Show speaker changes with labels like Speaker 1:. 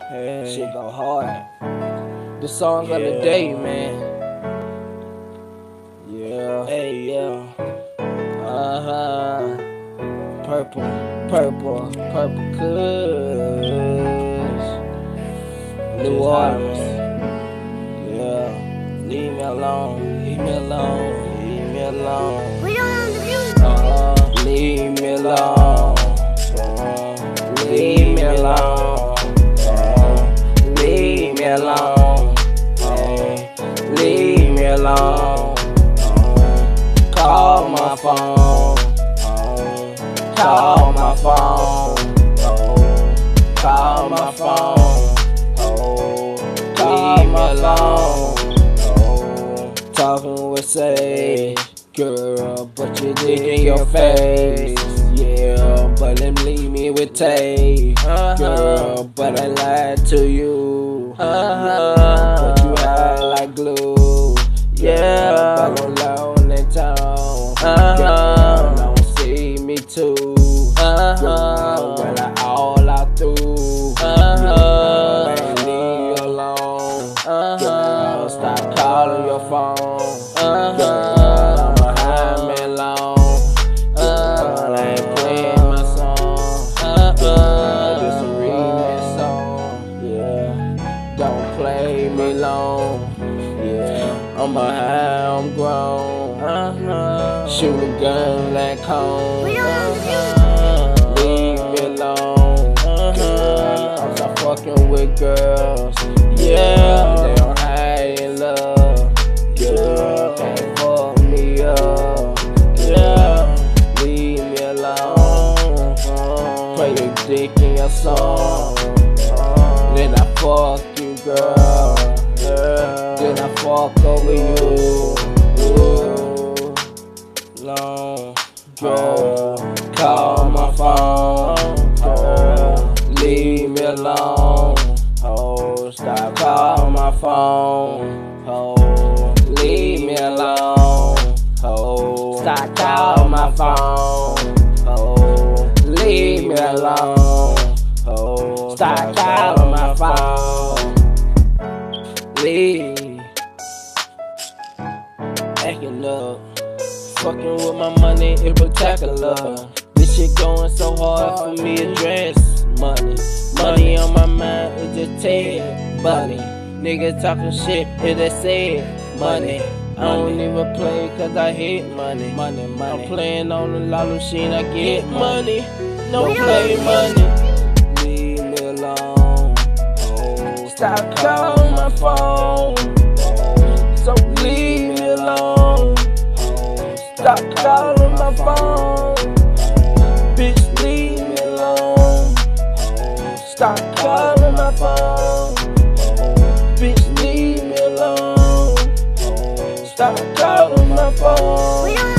Speaker 1: Hey, shit go hard. The song of the day, man. Yeah. Hey, yeah. Purple Kush. New Orleans. Yeah. Leave me alone. Leave me alone. Leave me alone.
Speaker 2: We don't have the music.
Speaker 1: Leave me alone. Leave me alone. Leave me alone. Leave me alone. Call my phone. Call my phone. Call my phone. Leave me alone. Talking with say, girl, but you dick in your face. Yeah, but them leave me with taste. Girl, but I lied to you. But you hide like glue. Yeah, but I'm alone in town. Girl, don't see me too. Girl, when I all out through. Yeah, baby, leave you alone. Girl, stop calling your phone. Girl, I'm behind me long. Girl, I ain't playing my song. Just a remix song. Yeah, don't play me long. Yeah, I'm behind, I'm grown. Shoot a gun like home.
Speaker 2: We don't have the music.
Speaker 1: Leave me alone. I'm stop fucking with girls. Yeah, they don't hide in love. Girl, can't fuck me up. Yeah, leave me alone. Play the dick in your song. Then I fuck you, girl. Then I fuck over you. Long. Girl, call my phone. Girl, leave me alone. Oh, stop calling my phone. Oh, leave me alone. Oh, stop calling my phone. Oh, leave me alone. Oh, stop calling my phone. Leave. Acting up. Fucking with my money, it's spectacular. This shit going so hard for me to dress. Money on my mind, it's just Ted Bunny. Niggas talking shit, it is said money. I don't even play cause I hate money. I'm playing on the lotto machine, I get money. No play money. Leave me alone. Oh, stop calling my phone. So leave me alone. Stop calling my phone. Bitch, leave me alone. Stop calling my phone. Bitch, leave me alone. Stop calling my phone.